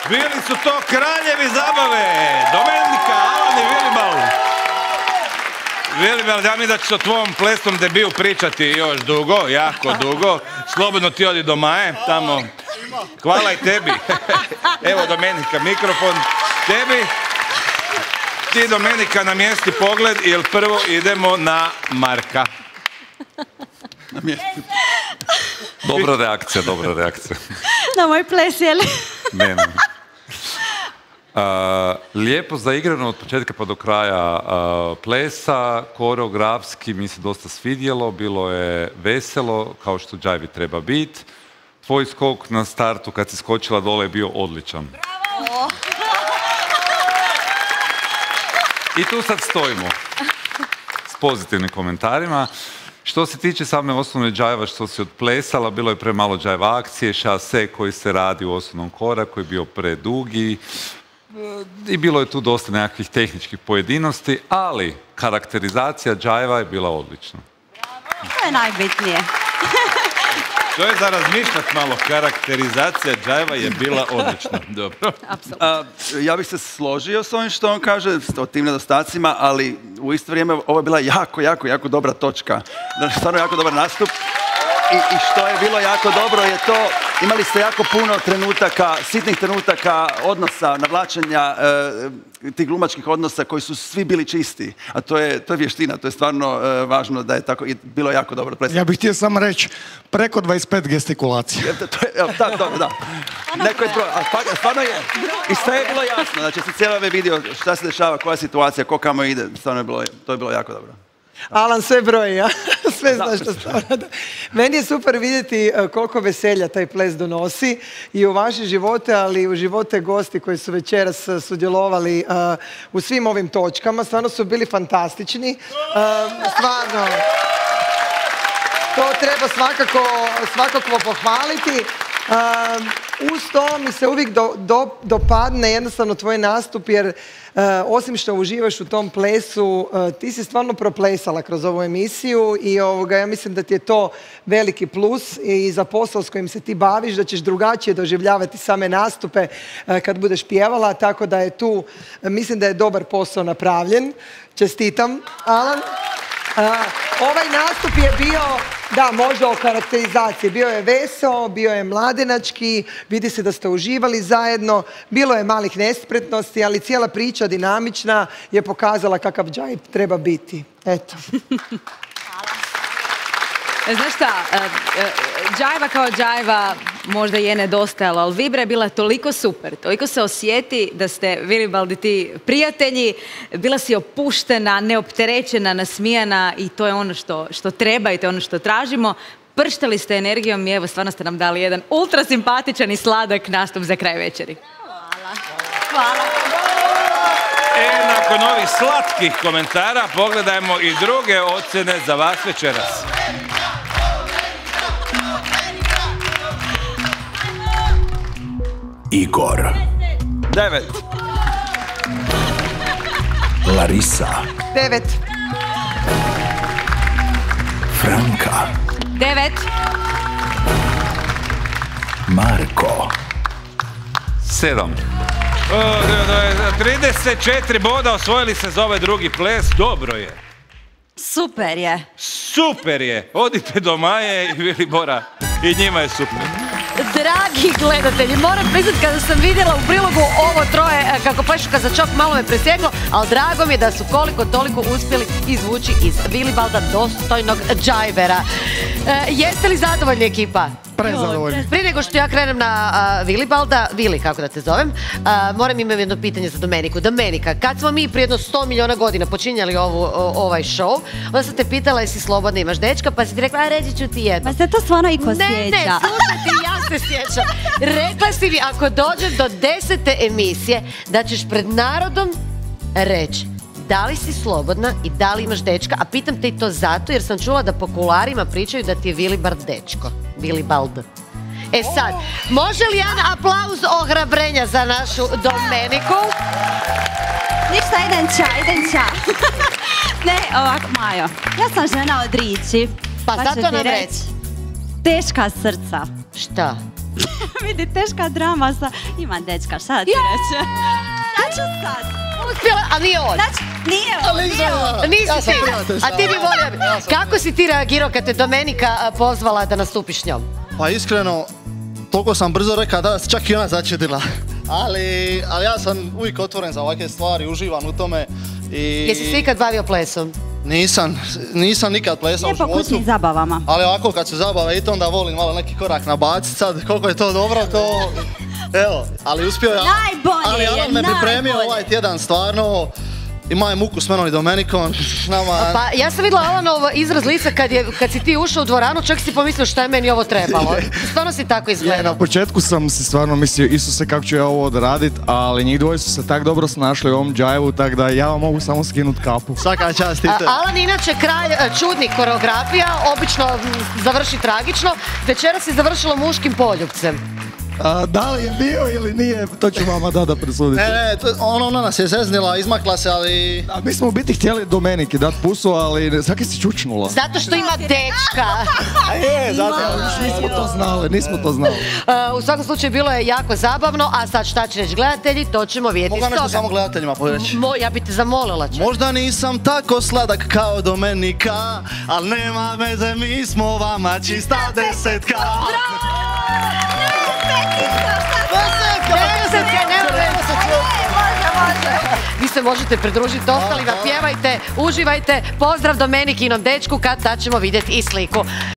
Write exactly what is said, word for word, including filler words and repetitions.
Bili su to kraljevi zabave. Domenika, Alan i Vilibald. Vilibald, ja mi da ću o tvom plesnom debiju pričati još dugo, jako dugo. Slobodno ti odi do Maje, tamo. Hvala i tebi. Evo Domenika, mikrofon tebi. Ti Domenika namjesti pogled, jer prvo idemo na Marka. Dobra reakcija, dobra reakcija. Na moj ples, je li? Ne, ne. Uh, lijepo zaigrano od početka pa do kraja uh, plesa, koreografski mi se dosta svidjelo, bilo je veselo, kao što džajvi treba biti. Tvoj skok na startu kad si skočila dole je bio odličan. Bravo! I tu sad stojimo s pozitivnim komentarima. Što se tiče same osnovne džajva što si odplesala, bilo je premalo džajva akcije, šase koji se radi u osnovnom koraku je bio predugi i bilo je tu dosta nekakvih tehničkih pojedinosti, ali karakterizacija džajva je bila odlična. To je najbitnije. To je za razmišljati malo. Karakterizacija džajva je bila odlična. Dobro. A, ja bih se složio s ovim što on kaže, o tim nedostacima, ali u isto vrijeme ovo je bila jako, jako, jako dobra točka. Stvarno jako dobar nastup. I, I što je bilo jako dobro je to, imali ste jako puno trenutaka, sitnih trenutaka, odnosa, navlačenja, e, tih glumačkih odnosa koji su svi bili čisti. A to je, to je vještina, to je stvarno e, važno da je tako, i bilo jako dobro. Ja bih htio samo reći, preko dvadeset pet gestikulacija. To je, da, dobro, da. Neko je pro, a stvarno je, i sve je bilo jasno, znači se cijelo ovaj vidio šta se dešava, koja situacija, ko kamo ide, stvarno je bilo, to je bilo jako dobro. Alan sve broji, ja? Sve znaš što stavno. Meni je super vidjeti koliko veselja taj ples donosi i u vaše živote, ali i u živote gosti koji su večeras sudjelovali u svim ovim točkama. Stvarno su bili fantastični. Stvarno. To treba svakako, svakako pohvaliti. Uh, uz to mi se uvijek do, do, dopadne jednostavno tvoj nastup jer uh, osim što uživaš u tom plesu uh, ti si stvarno proplesala kroz ovu emisiju i ovoga, ja mislim da ti je to veliki plus i za posao s kojim se ti baviš da ćeš drugačije doživljavati same nastupe uh, kad budeš pjevala, tako da je tu uh, mislim da je dobar posao napravljen. Čestitam, Alan. Uh, ovaj nastup je bio, da, možda o karakterizaciji. Bio je veseo, bio je mladenački, vidi se da ste uživali zajedno, bilo je malih nespretnosti, ali cijela priča dinamična je pokazala kakav džajv treba biti. Eto. Znaš šta, džajva kao džajva možda je nedostajalo, ali vibra je bila toliko super, toliko se osjeti da ste Vilibald i ti prijatelji, bila si opuštena, neopterećena, nasmijana i to je ono što, što treba i to je ono što tražimo. Prštali ste energijom i evo stvarno ste nam dali jedan ultra simpatičan i sladak nastup za kraj večeri. Hvala. Hvala. E, nakon ovih slatkih komentara pogledajmo i druge ocjene za vas večeras. Igor. Devet. Larisa. Devet. Franka. Devet. Marko. Sedam. trideset četiri boda osvojili se za ovaj drugi ples, dobro je. Super je. Super je. Odite do Maje i Vilibora i njima je super. Dragi gledatelji, moram priznati kada sam vidjela u prilogu ovo troje kako plešu kazačok, malo me presjeklo, ali drago mi je da su koliko toliko uspjeli izvući iz Vilibalda dostojnog džajvera. E, jeste li zadovoljni ekipa? Prezadovoljni. Prije nego što ja krenem na uh, Vilibalda, Vili kako da te zovem, uh, moram imati jedno pitanje za Domeniku. Domenika, kad smo mi prije jedno sto miliona godina počinjali ovu, o, ovaj show, onda sam te pitala jesi slobodna, imaš dečka, pa si ti rekla, a reći ću ti jedno. Pa se to stvarno iko sjeća. Ne, ne, slušaj ti, ja se sjećam. Rekla si mi, ako dođem do desete emisije, da ćeš pred narodom reći da li si slobodna i da li imaš dečka, a pitam te i to zato jer sam čula da po kularima pričaju da ti je Vilibard dečko. Vilibald. E sad, može li jedan aplauz ohrabrenja za našu Domeniku? Ništa, idem ča, idem ča. Ne, ovako, Majo, ja sam žena od riči. Pa zato nam reći. Teška srca. Šta? Vidi, teška drama sa... Ima dečka, šta da ti reći? Šta ću sad? Uspjela, a nije on. Znači, nije on, nije on. Nisi ti. A ti bi volio. Kako si ti reagirao kad te Domenika a, pozvala da nastupiš s njom? Pa iskreno, toliko sam brzo rekao da se čak i ona začudila. Ali, ali ja sam uvijek otvoren za ovakve stvari, uživam u tome. I... Jesi se ikad bavio plesom? Nisam, nisam nikad plesao u Lijepo životu. kućnim zabavama. Ali ovako kad su zabave i to onda volim malo neki korak nabaciti sad, koliko je to dobro, to... Evo, ali uspio ja... Najbolje Ali je, Alan me pripremio najbolje. ovaj tjedan stvarno. Imao je muku s menom i Domenikom. Nama... Pa ja sam vidjela Alanov izraz lica kad, je, kad si ti ušao u dvoranu, čak si pomislio šta je meni ovo trebalo. Stvarno si tako Je, izgledao. na početku sam si stvarno mislio, Isuse, kako ću ja ovo odradit, ali njih dvoje su se tak dobro snašli u ovom džajvu, tak da ja vam mogu samo skinut kapu. Svaka čast i A, te. Alan inače kralj e, čudnih koreografija, obično m, završi tragično. Večeras je završilo muškim poljubcem. A, da li je bio ili nije, to ću vama da da presuditi. Ne, ne, to- ono ona nas je zeznila, izmakla se, ali... A mi smo u biti htjeli Domeniki dat pusu, ali svaki si čučnula. Zato što ima dečka. A je, zato nismo to znali, nismo to znali. E, u svakom slučaju bilo je jako zabavno, a sad šta će reći gledatelji, to ćemo vidjeti Mogu ja nešto stoga. samo gledateljima povedeći? Mo, ja bi te zamolila čak. Možda nisam tako sladak kao Domenika, ali nema veze, mi smo vama čista desetka. Desetka, nema veze. Vi se možete pridružiti ostalima, pjevajte, uživajte. Pozdrav Domenikinom dečku, kad tad ćemo vidjeti i sliku.